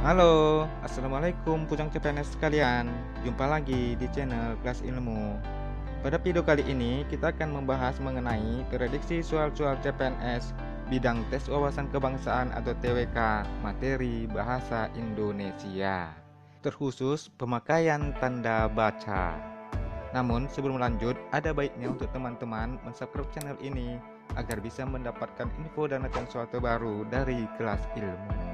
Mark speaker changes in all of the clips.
Speaker 1: Halo, Assalamualaikum Pujang CPNS sekalian. Jumpa lagi di channel Kelas Ilmu. Pada video kali ini kita akan membahas mengenai prediksi soal-soal CPNS bidang tes wawasan kebangsaan atau TWK materi bahasa Indonesia, terkhusus pemakaian tanda baca. Namun sebelum lanjut, ada baiknya untuk teman-teman mensubscribe channel ini agar bisa mendapatkan info dan latihan soal terbaru dari Kelas Ilmu.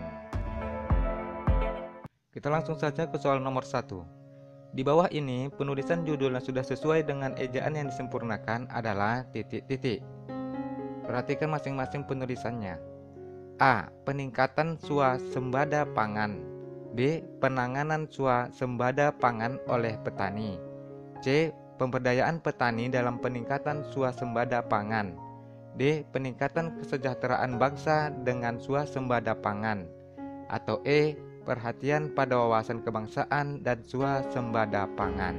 Speaker 1: Kita langsung saja ke soal nomor 1. Di bawah ini, penulisan judul yang sudah sesuai dengan ejaan yang disempurnakan adalah titik-titik. Perhatikan masing-masing penulisannya. A. Peningkatan swasembada pangan. B. Penanganan swasembada pangan oleh petani. C. Pemberdayaan petani dalam peningkatan swasembada pangan. D. Peningkatan kesejahteraan bangsa dengan swasembada pangan. Atau E. Perhatian pada wawasan kebangsaan dan swasembada pangan.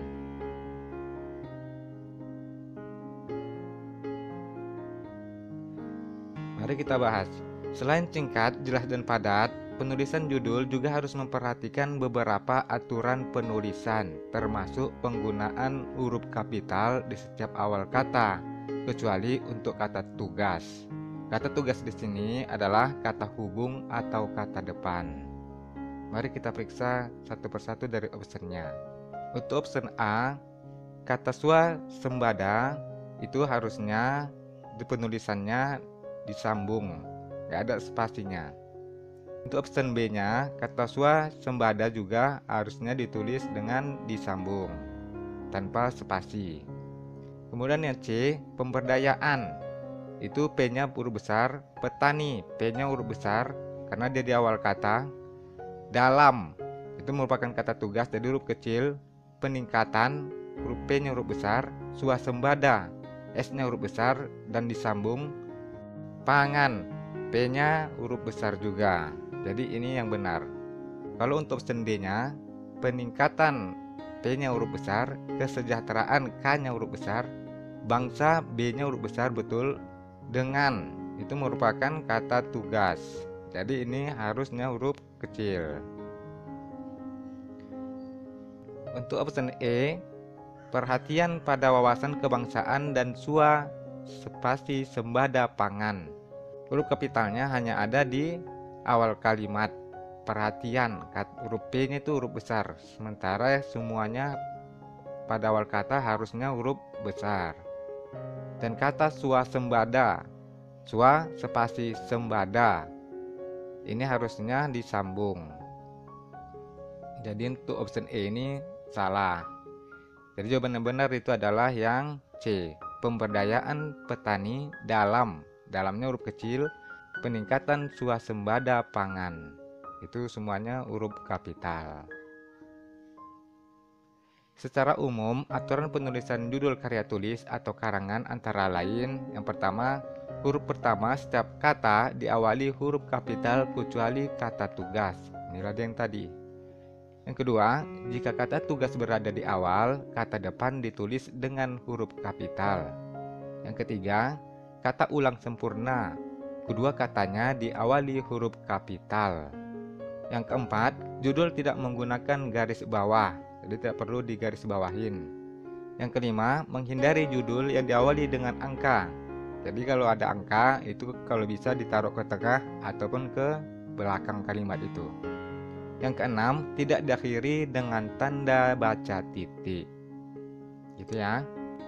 Speaker 1: Mari kita bahas. Selain singkat, jelas dan padat, penulisan judul juga harus memperhatikan beberapa aturan penulisan, termasuk penggunaan huruf kapital di setiap awal kata, kecuali untuk kata tugas. Kata tugas di sini adalah kata hubung atau kata depan. Mari kita periksa satu persatu dari optionnya. Untuk option A, kata swasembada itu harusnya di penulisannya disambung, nggak ada spasinya. Untuk option B-nya, kata swasembada juga harusnya ditulis dengan disambung, tanpa spasi. Kemudian yang C, pemberdayaan, itu P-nya huruf besar, petani, P-nya huruf besar, karena dia di awal kata. Dalam itu merupakan kata tugas, jadi huruf kecil. Peningkatan, huruf P-nya huruf besar. Swasembada, S-nya huruf besar dan disambung. Pangan, P-nya huruf besar juga. Jadi ini yang benar. Kalau untuk option D-nya, peningkatan, P-nya huruf besar. Kesejahteraan, K-nya huruf besar. Bangsa, B-nya huruf besar, betul. Dengan, itu merupakan kata tugas. Jadi ini harusnya huruf kecil. Untuk option E, perhatian pada wawasan kebangsaan dan swasembada pangan. Huruf kapitalnya hanya ada di awal kalimat. Perhatian, huruf P-nya itu huruf besar, sementara semuanya pada awal kata harusnya huruf besar. Dan kata swasembada, spasi sembada, ini harusnya disambung. Jadi untuk option E ini salah. Jadi jawaban yang benar itu adalah yang C, pemberdayaan petani dalamnya huruf kecil, peningkatan swasembada pangan. Itu semuanya huruf kapital. Secara umum, aturan penulisan judul karya tulis atau karangan antara lain, yang pertama, huruf pertama setiap kata diawali huruf kapital kecuali kata tugas. Inilah yang tadi. Yang kedua, jika kata tugas berada di awal, kata depan ditulis dengan huruf kapital. Yang ketiga, kata ulang sempurna, kedua katanya diawali huruf kapital. Yang keempat, judul tidak menggunakan garis bawah, jadi tidak perlu digarisbawahin. Yang kelima, menghindari judul yang diawali dengan angka. Jadi kalau ada angka itu kalau bisa ditaruh ke tengah ataupun ke belakang kalimat itu. Yang keenam, tidak diakhiri dengan tanda baca titik. Gitu ya.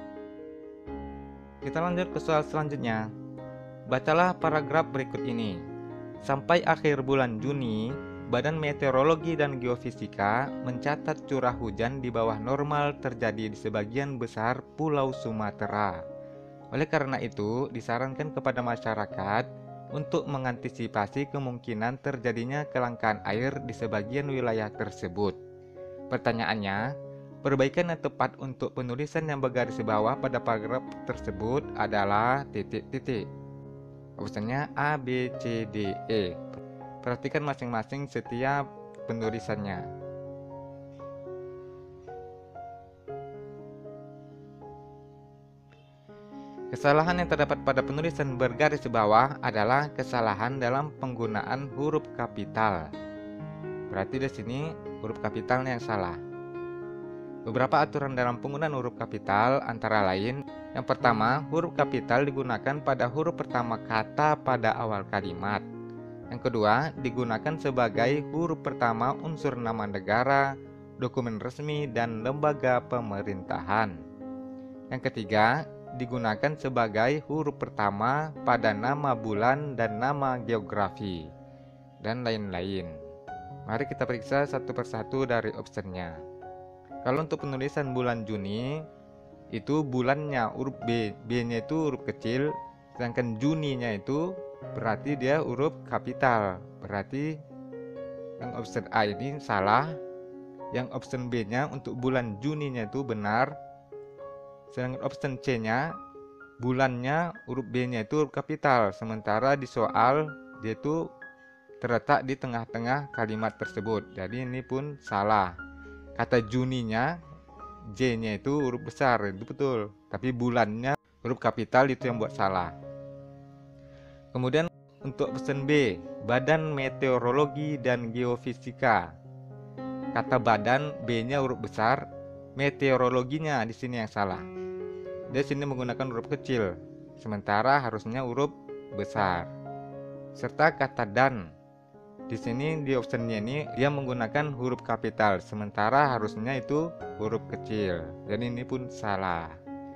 Speaker 1: Kita lanjut ke soal selanjutnya. Bacalah paragraf berikut ini. Sampai akhir bulan Juni, Badan Meteorologi dan Geofisika mencatat curah hujan di bawah normal terjadi di sebagian besar Pulau Sumatera. Oleh karena itu, disarankan kepada masyarakat untuk mengantisipasi kemungkinan terjadinya kelangkaan air di sebagian wilayah tersebut. Pertanyaannya, perbaikan yang tepat untuk penulisan yang bergaris bawah pada paragraf tersebut adalah titik-titik. Opsinya A, B, C, D, E. Perhatikan masing-masing setiap penulisannya. Kesalahan yang terdapat pada penulisan bergaris bawah adalah kesalahan dalam penggunaan huruf kapital. Berarti di sini huruf kapitalnya yang salah. Beberapa aturan dalam penggunaan huruf kapital antara lain, yang pertama, huruf kapital digunakan pada huruf pertama kata pada awal kalimat. Yang kedua, digunakan sebagai huruf pertama unsur nama negara, dokumen resmi, dan lembaga pemerintahan. Yang ketiga, digunakan sebagai huruf pertama pada nama bulan dan nama geografi, dan lain-lain. Mari kita periksa satu persatu dari optionnya. Kalau untuk penulisan bulan Juni, itu bulannya huruf B, B-nya itu huruf kecil, sedangkan Juninya itu berarti dia huruf kapital. Berarti yang option A ini salah, yang option B-nya untuk bulan Juninya itu benar, sedangkan option C-nya bulannya huruf B-nya itu huruf kapital, sementara di soal dia itu terletak di tengah-tengah kalimat tersebut. Jadi ini pun salah. Kata Juninya J-nya itu huruf besar, itu betul, tapi bulannya huruf kapital, itu yang buat salah. Kemudian untuk option B, Badan Meteorologi dan Geofisika. Kata badan, B-nya huruf besar, meteorologinya di sini yang salah. Dia sini menggunakan huruf kecil, sementara harusnya huruf besar. Serta kata dan, di sini di optionnya ini dia menggunakan huruf kapital, sementara harusnya itu huruf kecil. Jadi ini pun salah.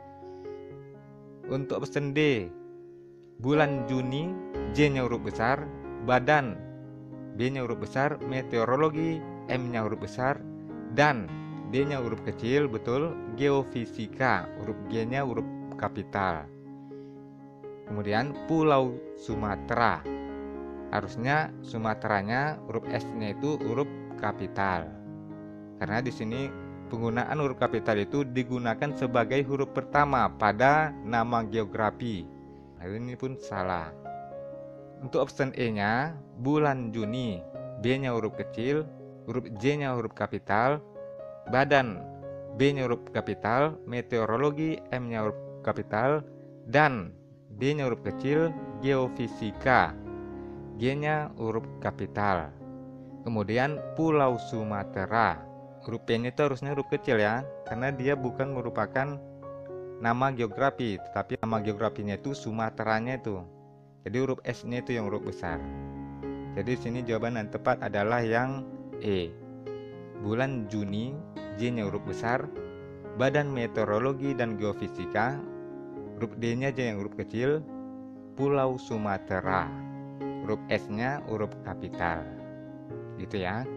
Speaker 1: Untuk option D, bulan Juni, J-nya huruf besar, badan, B-nya huruf besar, meteorologi, M-nya huruf besar, dan D-nya huruf kecil, betul. Geofisika, huruf G-nya huruf kapital. Kemudian Pulau Sumatera, harusnya Sumateranya huruf S-nya itu huruf kapital. Karena di sini penggunaan huruf kapital itu digunakan sebagai huruf pertama pada nama geografi. Nah, ini pun salah. Untuk option E-nya, bulan Juni, B-nya huruf kecil, huruf J-nya huruf kapital, badan, B-nya huruf kapital, meteorologi, M-nya huruf kapital, dan D-nya huruf kecil, geofisika, G-nya huruf kapital. Kemudian Pulau Sumatera, huruf P-nya itu harusnya huruf kecil ya, karena dia bukan merupakan nama geografi, tetapi nama geografinya itu Sumateranya itu. Jadi huruf S-nya itu yang huruf besar. Jadi sini jawaban yang tepat adalah yang E. Bulan Juni, J-nya huruf besar, Badan Meteorologi dan Geofisika, huruf D-nya aja yang huruf kecil, Pulau Sumatera, huruf S-nya huruf kapital. Gitu ya.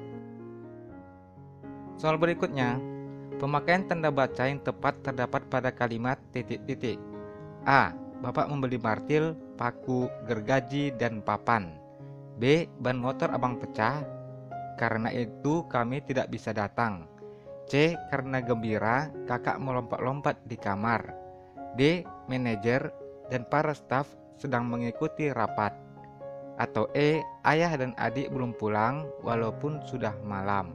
Speaker 1: Soal berikutnya, pemakaian tanda baca yang tepat terdapat pada kalimat titik-titik. A. Bapak membeli martil, paku, gergaji, dan papan. B. Ban motor abang pecah, karena itu kami tidak bisa datang. C. Karena gembira, kakak melompat-lompat di kamar. D. Manajer dan para staf sedang mengikuti rapat. Atau E. Ayah dan adik belum pulang walaupun sudah malam.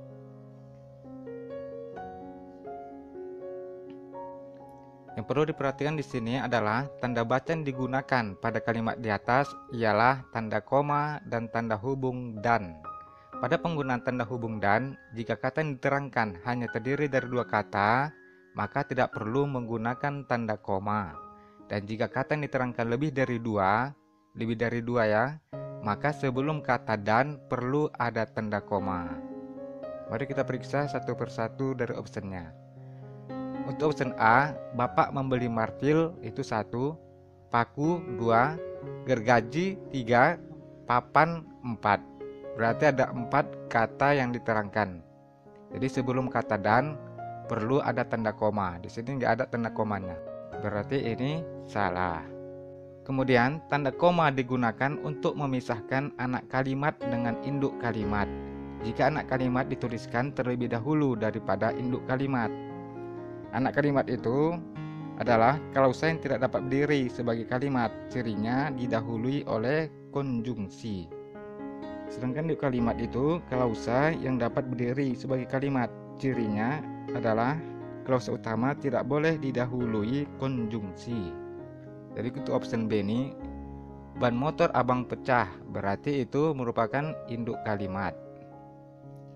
Speaker 1: Yang perlu diperhatikan di sini adalah tanda baca yang digunakan pada kalimat di atas ialah tanda koma dan tanda hubung dan. Pada penggunaan tanda hubung dan, jika kata yang diterangkan hanya terdiri dari dua kata, maka tidak perlu menggunakan tanda koma. Dan jika kata yang diterangkan lebih dari dua ya, maka sebelum kata dan perlu ada tanda koma. Mari kita periksa satu persatu dari optionnya. Untuk option A, Bapak membeli martil itu 1, paku 2, gergaji 3, papan 4. Berarti ada 4 kata yang diterangkan. Jadi sebelum kata dan perlu ada tanda koma. Di sini nggak ada tanda komanya. Berarti ini salah. Kemudian tanda koma digunakan untuk memisahkan anak kalimat dengan induk kalimat. Jika anak kalimat dituliskan terlebih dahulu daripada induk kalimat. Anak kalimat itu adalah klausa yang tidak dapat berdiri sebagai kalimat, cirinya didahului oleh konjungsi. Sedangkan induk kalimat itu klausa yang dapat berdiri sebagai kalimat, cirinya adalah klausa utama tidak boleh didahului konjungsi. Jadi untuk option B ini, ban motor abang pecah, berarti itu merupakan induk kalimat.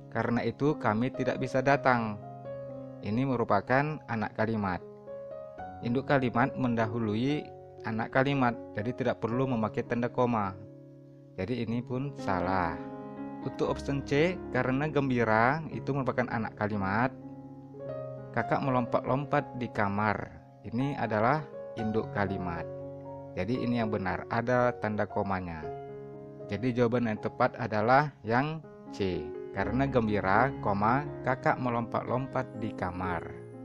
Speaker 1: Karena itu kami tidak bisa datang. Ini merupakan anak kalimat. Induk kalimat mendahului anak kalimat, jadi tidak perlu memakai tanda koma. Jadi ini pun salah. Untuk option C, karena gembira itu merupakan anak kalimat. Kakak melompat-lompat di kamar. Ini adalah induk kalimat. Jadi ini yang benar, ada tanda komanya. Jadi jawaban yang tepat adalah yang C. Karena gembira, kakak melompat-lompat di kamar.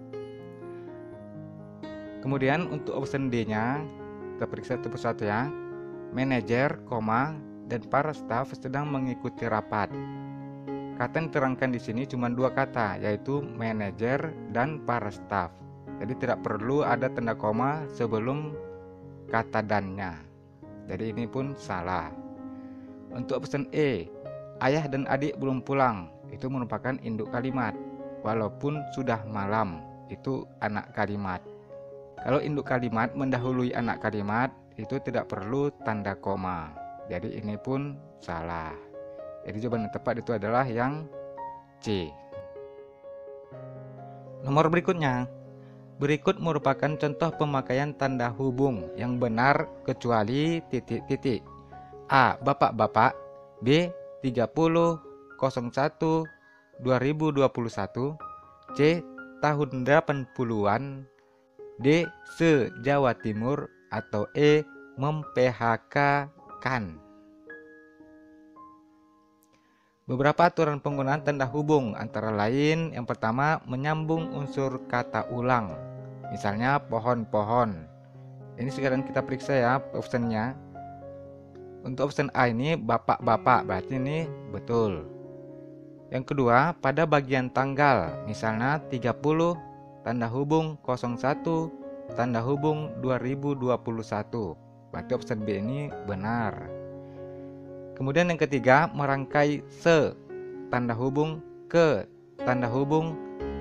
Speaker 1: Kemudian untuk option D-nya, kita periksa satu persatu ya. Manajer, dan para staf sedang mengikuti rapat. Kata yang diterangkan di sini cuma dua kata, yaitu manajer dan para staf. Jadi tidak perlu ada tanda koma sebelum kata dannya. Jadi ini pun salah. Untuk option E, ayah dan adik belum pulang, itu merupakan induk kalimat. Walaupun sudah malam, itu anak kalimat. Kalau induk kalimat mendahului anak kalimat, itu tidak perlu tanda koma. Jadi ini pun salah. Jadi jawaban yang tepat itu adalah yang C. Nomor berikutnya. Berikut merupakan contoh pemakaian tanda hubung yang benar kecuali titik-titik. A. Bapak-bapak. B. 30.01.2021. C. Tahun 80-an. D. Se-Jawa Timur. Atau E. Mem-PHK-kan. Beberapa aturan penggunaan tanda hubung antara lain, yang pertama menyambung unsur kata ulang. Misalnya pohon-pohon. Ini sekarang kita periksa ya optionnya. Untuk option A ini bapak-bapak, berarti ini betul. Yang kedua, pada bagian tanggal, misalnya 30 tanda hubung 01 tanda hubung 2021. Berarti option B ini benar. Kemudian yang ketiga, merangkai se tanda hubung ke tanda hubung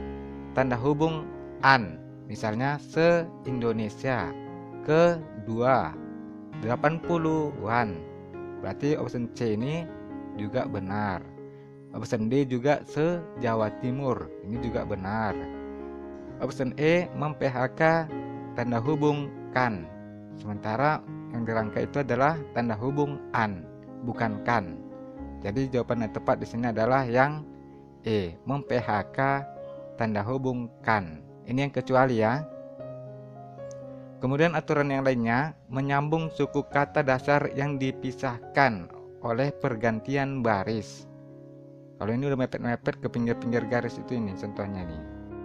Speaker 1: an. Misalnya se-Indonesia ke 80-an. Berarti option C ini juga benar. Option D juga se-Jawa Timur. Ini juga benar. Option E, mem-PHK tanda hubung kan. Sementara yang dirangkai itu adalah tanda hubung an, bukan kan. Jadi jawaban yang tepat di sini adalah yang E, mem-PHK tanda hubung kan. Ini yang kecuali ya. Kemudian aturan yang lainnya, menyambung suku kata dasar yang dipisahkan oleh pergantian baris. Kalau ini udah mepet-mepet ke pinggir-pinggir garis itu, ini contohnya nih.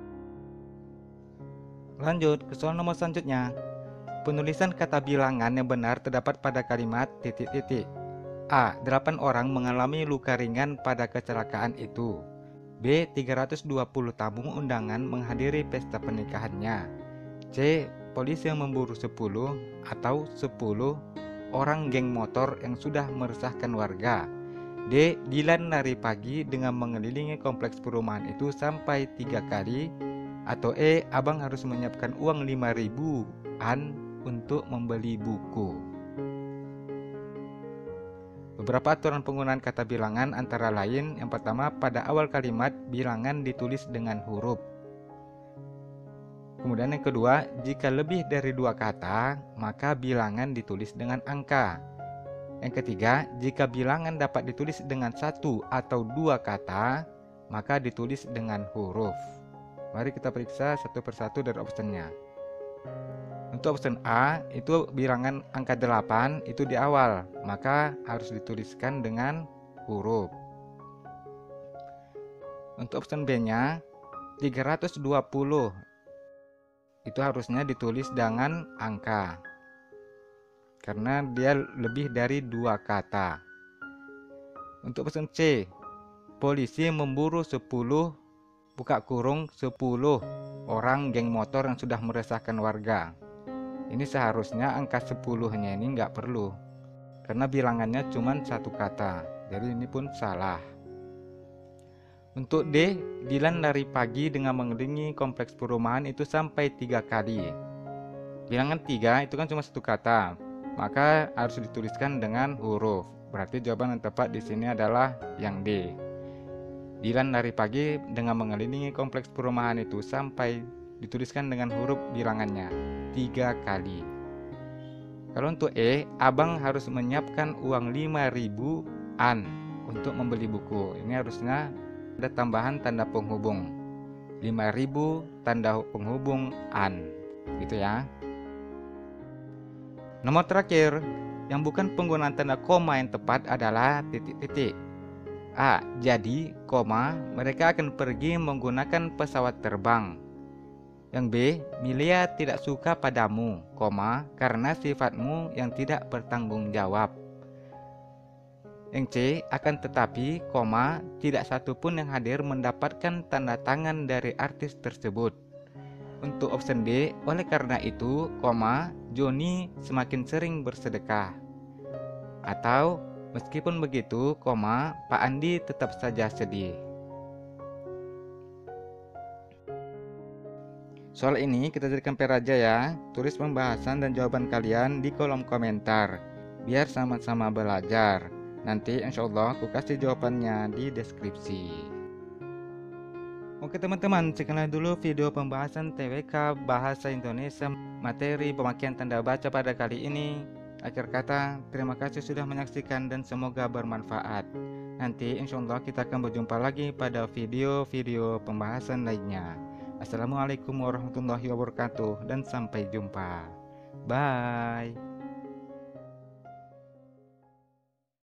Speaker 1: Lanjut ke soal nomor selanjutnya. Penulisan kata bilangan yang benar terdapat pada kalimat titik-titik. A. 8 orang mengalami luka ringan pada kecelakaan itu. B. 320 tamu undangan menghadiri pesta pernikahannya. C. Polisi yang memburu 10 atau 10 orang geng motor yang sudah meresahkan warga. D. Dilan lari pagi dengan mengelilingi kompleks perumahan itu sampai 3 kali. Atau E. Abang harus menyiapkan uang 5.000-an untuk membeli buku. Beberapa aturan penggunaan kata bilangan antara lain, yang pertama, pada awal kalimat bilangan ditulis dengan huruf. Kemudian yang kedua, jika lebih dari 2 kata, maka bilangan ditulis dengan angka. Yang ketiga, jika bilangan dapat ditulis dengan 1 atau 2 kata, maka ditulis dengan huruf. Mari kita periksa satu persatu dari optionnya. Untuk option A, itu bilangan angka 8 itu di awal, maka harus dituliskan dengan huruf. Untuk option B-nya, 320 itu harusnya ditulis dengan angka, karena dia lebih dari 2 kata. Untuk option C, polisi memburu 10 orang geng motor yang sudah meresahkan warga. Ini seharusnya angka 10-nya ini nggak perlu, karena bilangannya cuma 1 kata. Jadi ini pun salah. Untuk D, Dilan lari pagi dengan mengelilingi kompleks perumahan itu sampai 3 kali. Bilangan 3 itu kan cuma 1 kata, maka harus dituliskan dengan huruf. Berarti jawaban yang tepat di sini adalah yang D. Dilan lari pagi dengan mengelilingi kompleks perumahan itu sampai dituliskan dengan huruf bilangannya 3 kali. Kalau untuk E, abang harus menyiapkan uang 5.000 an untuk membeli buku. Ini harusnya ada tambahan tanda penghubung 5.000 tanda penghubung an, gitu ya. Nomor terakhir yang bukan penggunaan tanda koma yang tepat adalah titik-titik. A. Jadi, koma, mereka akan pergi menggunakan pesawat terbang. Yang B. Milia tidak suka padamu, koma, karena sifatmu yang tidak bertanggung jawab. Yang C. Akan tetapi, koma, tidak satu pun yang hadir mendapatkan tanda tangan dari artis tersebut. Untuk option D, oleh karena itu, koma, Joni semakin sering bersedekah. Atau meskipun begitu, koma, Pak Andi tetap saja sedih. Soal ini kita jadikan PR aja ya. Tulis pembahasan dan jawaban kalian di kolom komentar, biar sama-sama belajar. Nanti insya Allah aku kasih jawabannya di deskripsi. Oke teman-teman, sekian dulu video pembahasan TWK Bahasa Indonesia materi pemakaian tanda baca pada kali ini. Akhir kata, terima kasih sudah menyaksikan dan semoga bermanfaat. Nanti insya Allah kita akan berjumpa lagi pada video-video pembahasan lainnya. Assalamualaikum warahmatullahi wabarakatuh dan sampai jumpa. Bye.